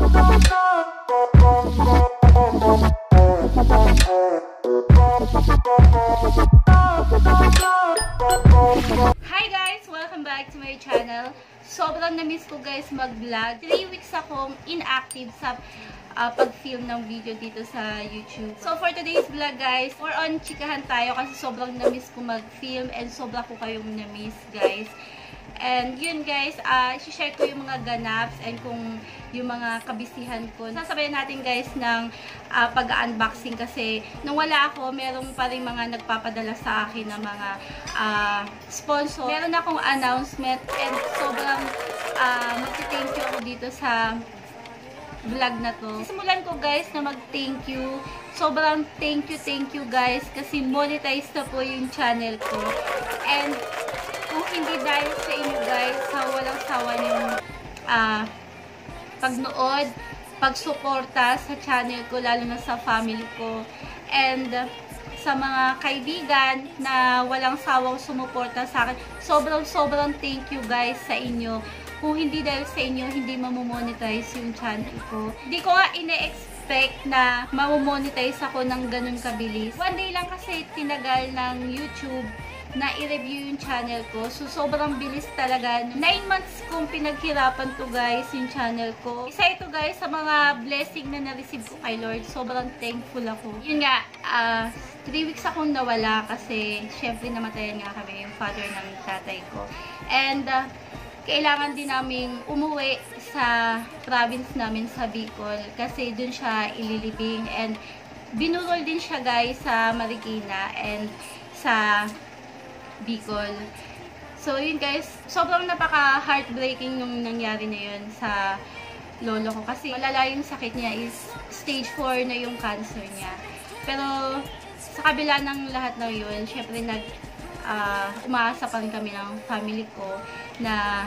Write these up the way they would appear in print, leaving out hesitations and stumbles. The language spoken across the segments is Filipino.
Hi guys! Welcome back to my channel. Sobrang na-miss ko guys mag-vlog. 3 weeks akong inactive sa pag-film ng video dito sa YouTube. So for today's vlog guys, more on chikahan tayo kasi sobrang na-miss ko mag-film and sobra ko kayong na-miss guys. And yun guys, i-share ko yung mga ganaps and kung yung mga kabisihan ko. Sasabayan natin guys ng pag-unboxing kasi nung wala ako, merong pa rin mga nagpapadala sa akin ng mga sponsor. Meron akong announcement and sobrang mag-thank you ako dito sa vlog na to. Simulan ko guys na mag-thank you. Sobrang thank you guys kasi monetize na po yung channel ko. And kung hindi dahil sa inyo guys, sa walang sawa niyong pagnood, pagsuporta sa channel ko, lalo na sa family ko, and sa mga kaibigan na walang sawang sumuporta sa akin, sobrang thank you guys sa inyo. Kung hindi dahil sa inyo, hindi mamomonetize yung channel ko. Hindi ko nga ine-expect na mamomonetize ako ng ganun kabilis. One day lang kasi tinagal ng YouTube na i-review yung channel ko. So, sobrang bilis talaga. 9 months kong pinaghirapan to guys, yung channel ko. Isa ito guys sa mga blessing na na-receive ko kay Lord. Sobrang thankful ako. Yun nga, 3 weeks akong nawala kasi syempre namatayan nga kami yung father ng tatay ko. And, kailangan din naming umuwi sa province namin sa Bicol kasi dun siya ililibing. And, binurol din siya guys sa Marikina and sa Bicol. So, yun guys, sobrang napaka-heartbreaking nung nangyari na yun sa lolo ko. Kasi malala yung sakit niya is stage 4 na yung cancer niya. Pero, sa kabila ng lahat na yun, syempre umaasa pa rin kami ng family ko na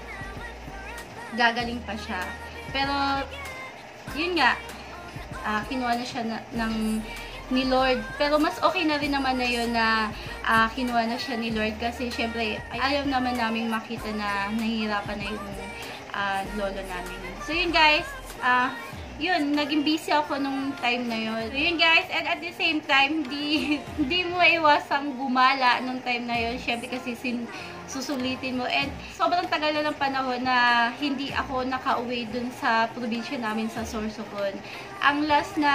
gagaling pa siya. Pero, yun nga, kinuha na siya ni Lord. Pero mas okay na rin naman na yun na kinuha na siya ni Lord kasi syempre ayaw naman namin makita na nahihirapan na yung lolo namin. So yun guys, yun, naging busy ako nung time na yun. So yun guys, and at the same time, hindi mo iwasang gumala nung time na yun. Syempre kasi susulitin mo. And sobrang tagal na ng panahon na hindi ako nakauwi dun sa probinsya namin sa Sorsogon. Ang last na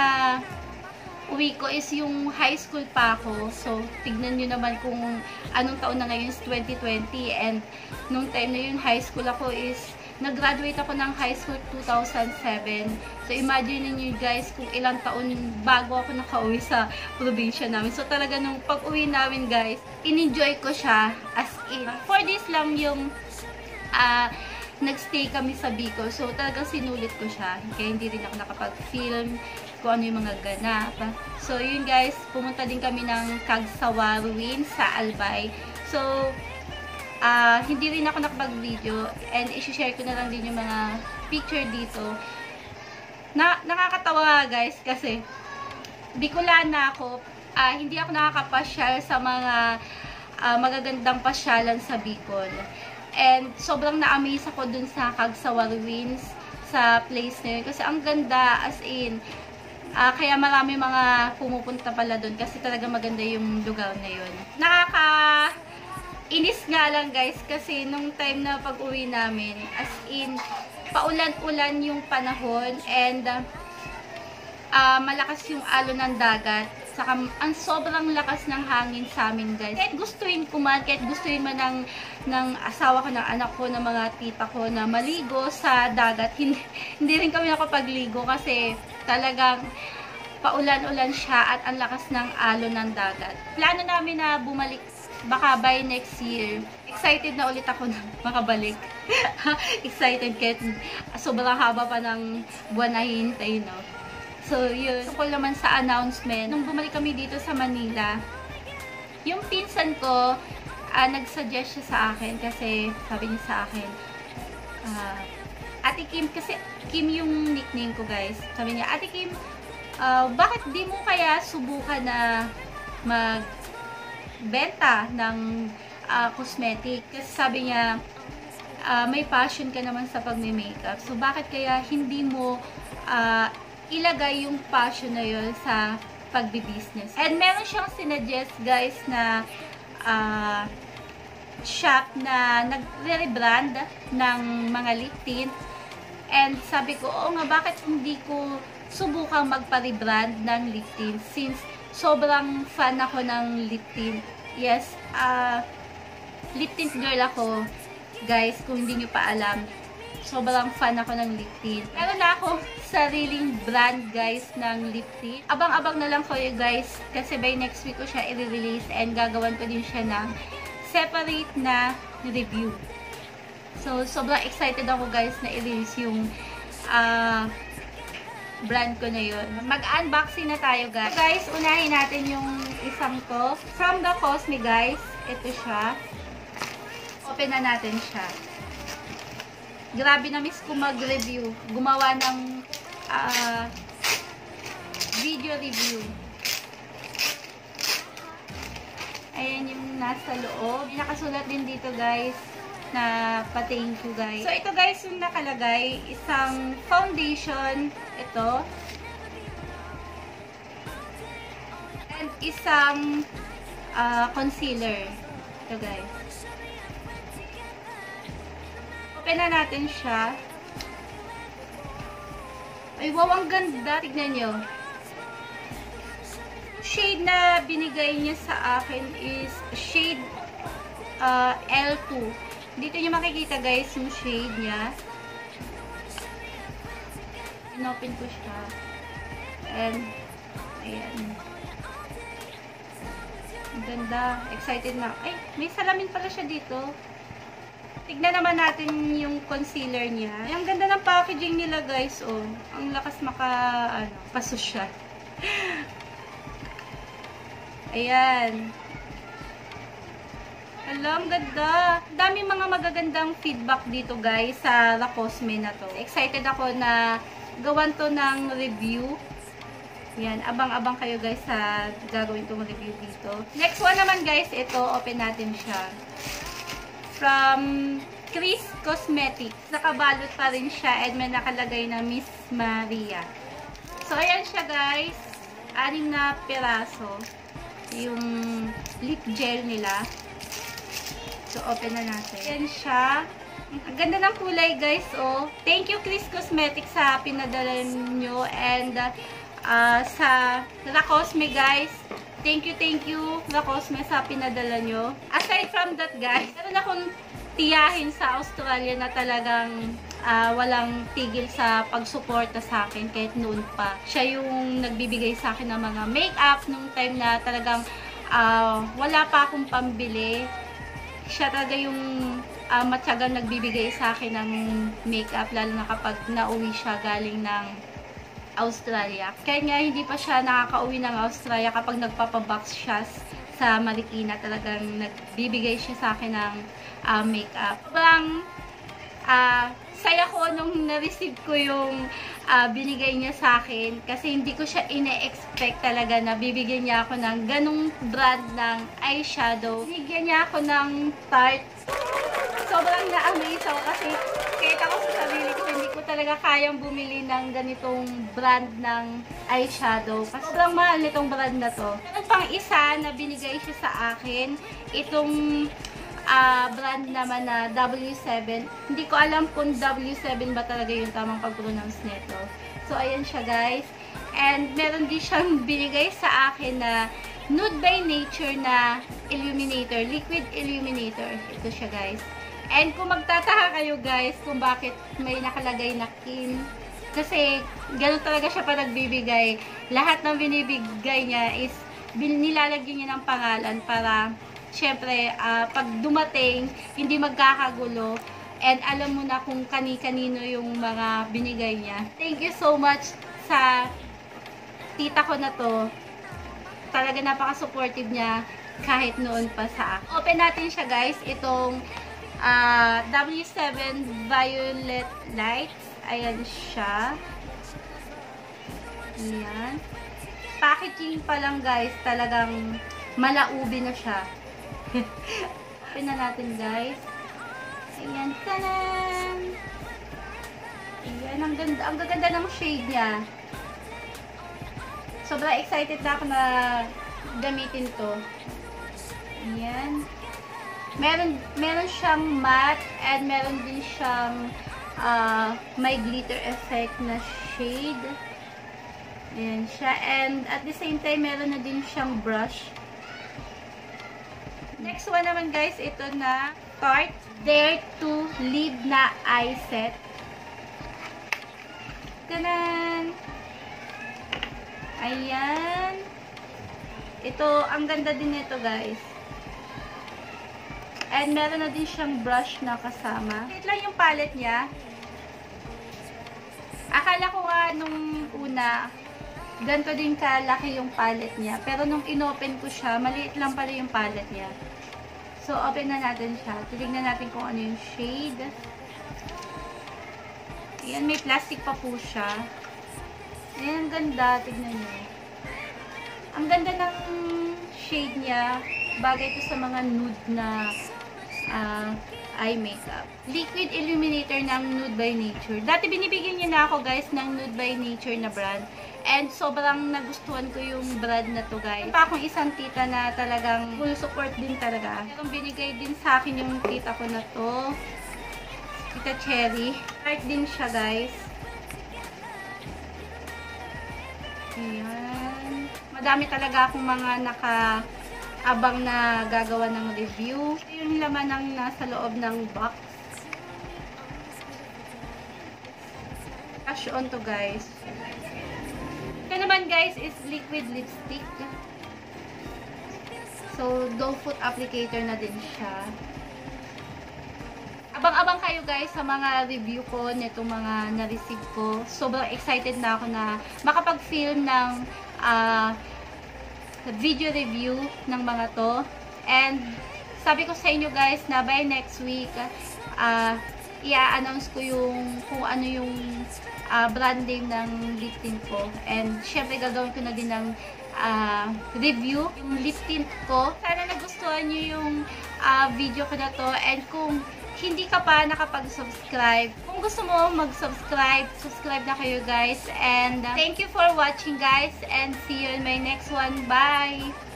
uwi ko is yung high school pa ako. So, tignan nyo naman kung anong taon na ngayon is 2020. And, nung time na yun, high school ako is, nag-graduate ako ng high school 2007. So, imagine niyo guys kung ilang taon bago ako nakauwi sa probinsya namin. So, talaga nung pag-uwi namin guys, in-enjoy ko siya as in. For this lang yung nag-stay kami sa Bicol. So, talagang sinulit ko siya. Kaya hindi rin ako nakapag-film kung ano yung mga ganap. So, yun guys, pumunta din kami ng Cagsawa Ruins sa Albay. So, hindi rin ako nakapag-video and i-share ko na lang din yung mga picture dito. Nakakatawa nga guys kasi Bicolana ako, hindi ako nakakapasyal sa mga magagandang pasyalan sa Bicol. And sobrang na-amaze ako dun sa Cagsawa Ruins, sa place na yun. Kasi ang ganda, as in, kaya marami mga pumupunta pala dun kasi talaga maganda yung lugar na yun. Nakaka-inis nga lang guys kasi nung time na pag-uwi namin, as in, paulan-ulan yung panahon and malakas yung alon ng dagat. Saka ang sobrang lakas ng hangin sa amin guys. Kahit gustuin ko man, kahit gustuin man ng asawa ko, ng anak ko, ng mga tita ko na maligo sa dagat, hindi rin kami nakapagligo kasi talagang paulan-ulan siya at ang lakas ng alon ng dagat. Plano namin na bumalik baka by next year. Excited na ulit ako na makabalik. Excited kahit sobrang haba pa ng buwan na hintay, no? So, yun. Tungkol naman sa announcement, nung bumalik kami dito sa Manila, yung pinsan ko, nag-suggest siya sa akin kasi sabi niya sa akin, Ate Kim, kasi Kim yung nickname ko guys. Sabi niya, Ate Kim, bakit di mo kaya subukan na magbenta ng cosmetic? Kasi sabi niya, may passion ka naman sa pagme-makeup. So, bakit kaya hindi mo ilagay yung passion na yun sa pagbi-business? And meron siyang sinuggest, guys, na shop na nagre-rebrand ng mga lip tint. And sabi ko, oo nga, bakit hindi ko subukang magpa-rebrand ng lip tint? Since sobrang fan ako ng lip tint. Yes, lip tint girl ako. Guys, kung hindi nyo pa alam, sobrang fan ako ng lip tint. Meron na ako sariling brand, guys, ng lip tint. Abang-abang na lang kayo, guys, kasi by next week ko siya i-release and gagawan ko din siya ng separate na review. So, sobrang excited ako, guys, na i-release yung brand ko na yun. Mag-unboxing na tayo, guys. So, guys, unahin natin yung isang to. From the Cosme, guys. Ito siya. Open na natin siya. Grabe, na-miss ko mag-review. Gumawa ng video review. Ayan yung nasa loob. Nakasulat din dito, guys, na pa-thank you, guys. So, ito, guys, yung nakalagay. Isang foundation. Ito. And isang concealer. Ito, guys. Open na natin siya. Ay, wow, ang ganda. Tignan nyo. Shade na binigay niya sa akin is shade L2. Dito nyo makikita, guys, yung shade niya. Inopen ko siya. And, ayan. Ang ganda. Excited na. Ay, may salamin pala siya dito. Tignan naman natin yung concealer niya. Ay, ang ganda ng packaging nila, guys. Oh, ang lakas paso siya. Ayan. Alam, ganda. Daming mga magagandang feedback dito, guys, sa La Cosme na to. Excited ako na gawan to ng review. Yan, abang-abang kayo, guys, sa gagawin tong review dito. Next one naman, guys, ito, open natin siya. From Chris Cosmetics. Nakabalot pa rin siya and may nakalagay na Miss Maria. So, ayan siya, guys. 6 na piraso. Yung lip gel nila. So, open na natin. Ayan siya. Ang ganda ng kulay, guys, oh. Thank you, Chris Cosmetics, sa pinadala nyo. And, sa La Cosme, guys. Thank you, La Cosme, sa pinadala nyo. Aside from that, guys, meron akong tiyahin sa Australia na talagang walang tigil sa pagsuporta sa akin kahit noon pa. Siya yung nagbibigay sa akin ng mga makeup nung time na talagang wala pa akong pambili. Siya talaga yung matyagang nagbibigay sa akin ng makeup, lalo na kapag nauwi siya galing ng Australia. Kaya nga hindi pa siya nakakauwi ng Australia kapag nagpapabox siya sa Marikina. Talagang nagbibigay siya sa akin ng makeup. Parang saya ko nung na-receive ko yung binigay niya sa akin kasi hindi ko siya ine-expect talaga na bibigyan niya ako ng ganung brand ng eyeshadow. Binigyan niya ako ng Tarte. Sobrang na-amaze ako kasi kahit ako sa sarili ko, hindi ko talaga kayang bumili ng ganitong brand ng eyeshadow. Kasi sobrang mahal nitong brand na to. Meron pang isa na binigay siya sa akin. Itong brand naman na W7. Hindi ko alam kung W7 ba talaga yung tamang pag-pronounce nito. So, ayan siya, guys. And, meron din siyang binigay sa akin na Nude by Nature na illuminator. Liquid illuminator. Ito siya, guys. And, kung magtataka kayo, guys, kung bakit may nakalagay na Kim. Kasi, gano'n talaga siya pa nagbibigay. Lahat ng binibigay niya is nilalagyan niya ng pangalan para syempre, pag dumating, hindi magkakagulo. And alam mo na kung kani-kanino yung mga binigay niya. Thank you so much sa tita ko na to. Talaga napaka-supportive niya kahit noon pa sa akin. Open natin siya, guys. Itong W7 Violet Lights. Ayan siya. Ayan. Packaging pa lang, guys. Talagang malaubi na siya. Open na natin, guys. Ayan, tanan! Ayan, ang gaganda ng shade niya. Sobrang excited na ako na gamitin to. Ayan. Meron siyang matte and meron din siyang may glitter effect na shade. Ayan siya. And at the same time, meron na din siyang brush. Next one naman guys, ito na Tarte Dare to Live na eye set. Tanan! Ayan. Ito, ang ganda din nito guys. And meron na din siyang brush na kasama. Ito lang yung palette niya. Akala ko nga nung una, ganito din kalaki yung palette niya. Pero nung inopen ko siya, maliit lang pala yung palette niya. So, open na natin siya. Titignan natin kung ano yung shade. Ayan, may plastic pa po siya. Ayan, ang ganda. Tignan nyo. Ang ganda ng shade niya. Bagay ito sa mga nude na eye makeup. Liquid illuminator ng Nude by Nature. Dati binibigyan niya na ako guys ng Nude by Nature na brand. And sobrang nagustuhan ko yung brand na to guys. Pa akong isang tita na talagang full support din talaga. Pero binigay din sa akin yung tita ko na to. Tita Cherry. Tarte din siya guys. Ayan. Madami talaga akong mga nakaabang na gagawa ng review. Ito yung laman ng nasa loob ng box. Cash on to guys. Ito naman guys is liquid lipstick. So, doe foot applicator na din siya. Abang-abang kayo guys sa mga review ko nitong mga na-receive ko. Sobrang excited na ako na makapag-film ng video review ng mga to. And sabi ko sa inyo guys na by next week, i-announce ko yung kung ano yung brand name ng lip tint ko. And syempre gagawin ko na din ng review yung lip tint ko. Sana nagustuhan nyo yung video ko na to. And kung hindi ka pa nakapag-subscribe, kung gusto mo mag-subscribe, subscribe na kayo guys. And thank you for watching guys. And see you in my next one. Bye!